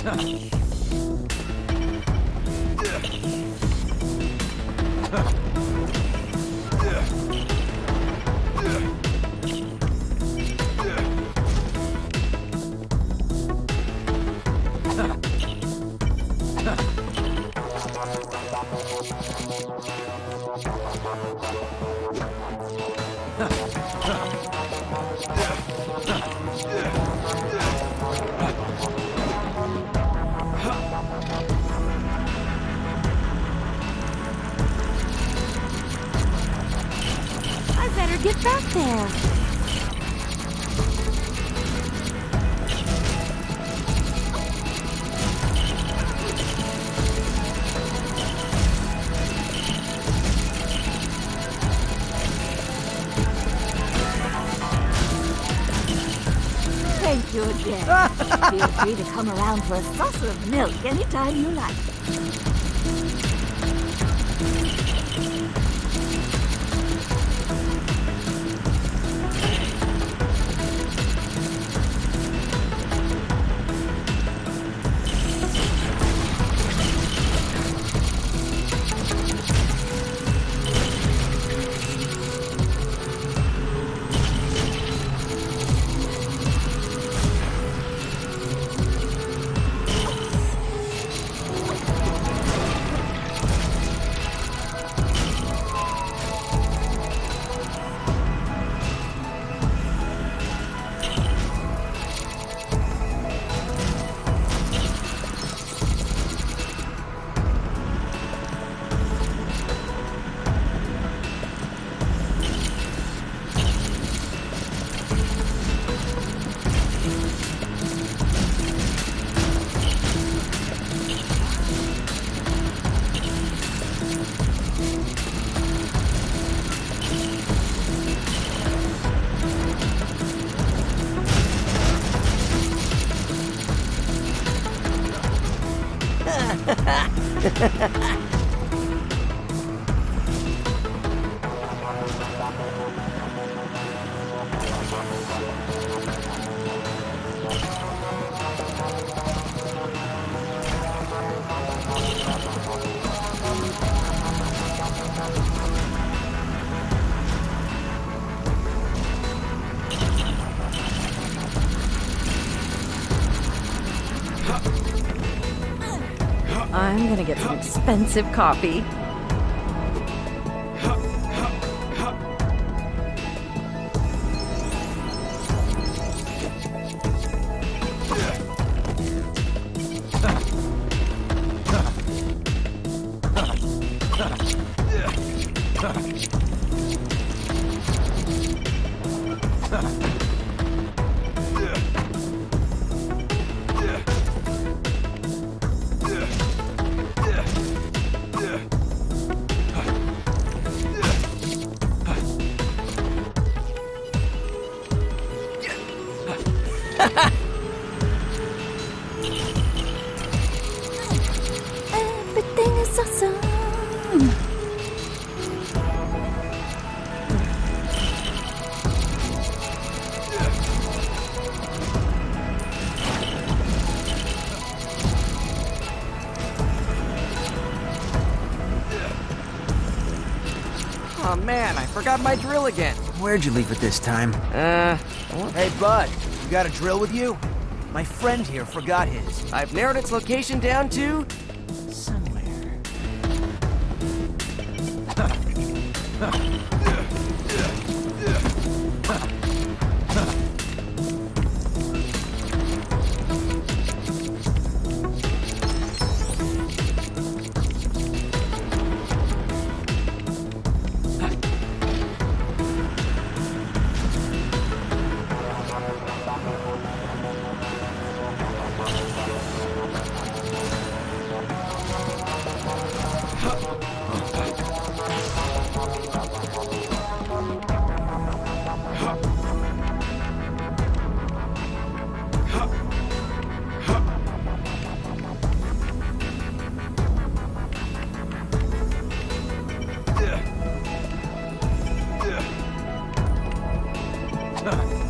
I better get back there. Thank you again. Feel free to come around for a saucer of milk anytime you like. I'm gonna get some expensive coffee. Everything is awesome. Oh man, I forgot my drill again. Where'd you leave it this time? Hey, bud, you got a drill with you? My friend here forgot his. I've narrowed its location down to somewhere. Huh.